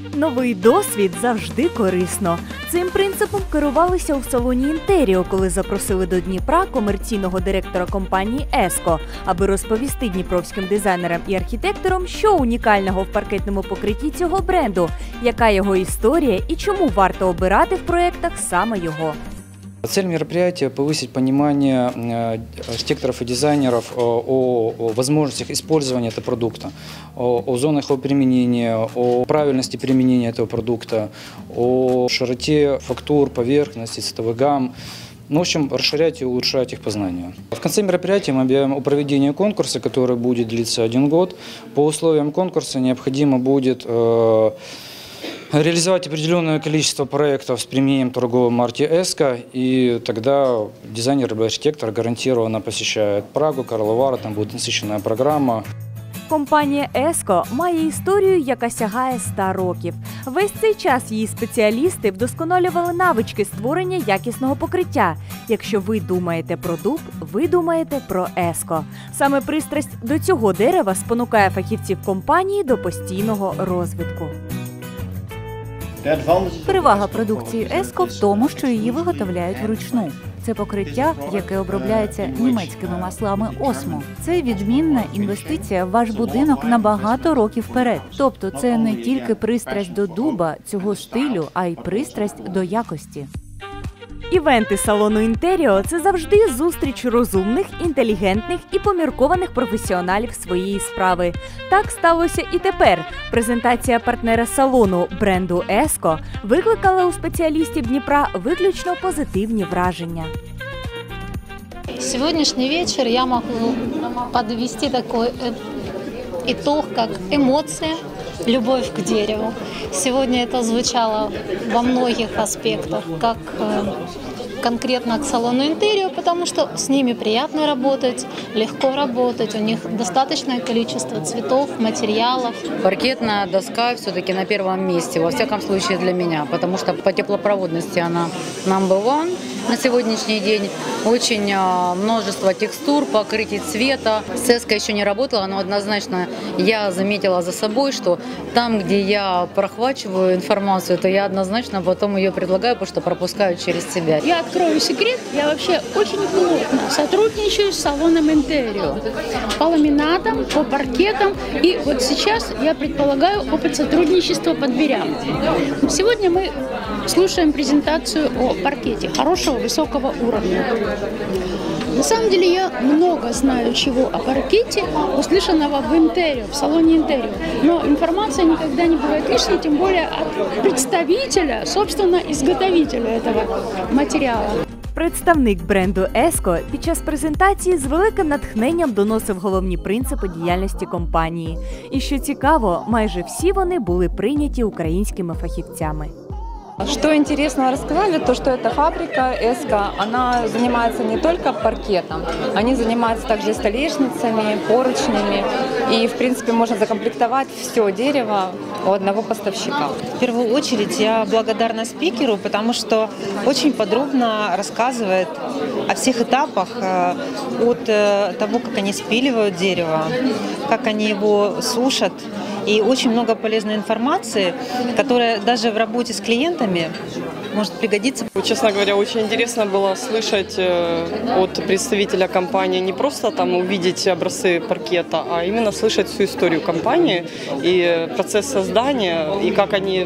Новий досвід завжди корисно. Цим принципом керувалися у салоні «Інтеріо», коли запросили до Дніпра комерційного директора компанії «Еско», аби розповісти дніпровським дизайнерам і архітекторам, що унікального в паркетному покритті цього бренду, яка його історія і чому варто обирати в проєктах саме його. Цель мероприятия – повысить понимание архитекторов и дизайнеров о возможностях использования этого продукта, о зонах его применения, о правильности применения этого продукта, о широте фактур, поверхности, цветовых гамм. В общем, расширять и улучшать их познание. В конце мероприятия мы объявим о проведении конкурса, который будет длиться 1 год. По условиям конкурса необходимо будет реализовать определенное количество проектов с применением торговой марки «Еско», и тогда дизайнер или архитектор гарантированно посещает Прагу, Карлову Вару, там будет насыщенная программа. Компанія «Еско» має історію, яка сягає 100 років. Весь цей час її спеціалісти вдосконалювали навички створення якісного покриття. Якщо ви думаєте про дуб, ви думаєте про «Еско». Саме пристрасть до цього дерева спонукає фахівців компанії до постійного розвитку. Перевага продукції «Еско» в тому, що її виготовляють вручну. Це покриття, яке обробляється німецькими маслами «Осмо». Це відмінна інвестиція в ваш будинок на багато років вперед. Тобто це не тільки пристрасть до дуба, цього стилю, а й пристрасть до якості. Івенти салону «Інтеріо» – це завжди зустріч розумних, інтелігентних і поміркованих професіоналів своєї справи. Так сталося і тепер. Презентація партнера салону бренду «Еско» викликала у спеціалістів Дніпра виключно позитивні враження. Сегодняшний вечер я могу подвести такой итог, как эмоция, любовь к дереву. Сегодня это звучало во многих аспектах, как конкретно к салону «Интерио», потому что с ними приятно работать, легко работать, у них достаточное количество цветов, материалов. Паркетная доска все-таки на первом месте, во всяком случае для меня, потому что по теплопроводности она number one на сегодняшний день. Очень множество текстур, покрытий цвета. С «Еско» еще не работала, но однозначно я заметила за собой, что там, где я прохвачиваю информацию, то я однозначно потом ее предлагаю, потому что пропускаю через себя. Я открою секрет, я вообще очень плотно сотрудничаю с салоном «Интерио» по ламинатам, по паркетам. И вот сейчас я предполагаю опыт сотрудничества под дверям. Сегодня мы слушаем презентацию о паркете хорошего, высокого уровня. На самом деле я много знаю чего о паркете, услышанного в «Интерио», в салоне «Интерио». Но информация никогда не бывает лишней, тем более от представителя, собственно, изготовителя этого материала. Представник бренду «Еско» під час презентації з великим натхненням доносив головні принципи діяльності компанії. І що цікаво, майже всі вони були прийняті українськими фахівцями. Что интересного рассказали, то что эта фабрика «Еско», она занимается не только паркетом, они занимаются также столешницами, поручнями, и в принципе можно закомплектовать все дерево у одного поставщика. В первую очередь я благодарна спикеру, потому что очень подробно рассказывает о всех этапах, от того, как они спиливают дерево, как они его сушат. И очень много полезной информации, которая даже в работе с клиентами может пригодиться. Честно говоря, очень интересно было слышать от представителя компании не просто там увидеть образцы паркета, а именно слышать всю историю компании и процесс создания, и как они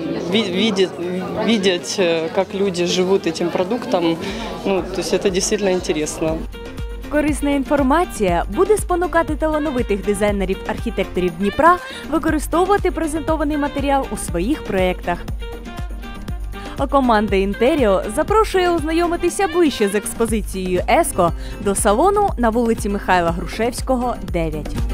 видят, как люди живут этим продуктом. Ну, то есть это действительно интересно. Корисна інформація буде спонукати талановитих дизайнерів-архітекторів Дніпра використовувати презентований матеріал у своїх проєктах. А команда «Інтеріо» запрошує ознайомитися ближче з експозицією «Еско» до салону на вулиці Михайла Грушевського, 9.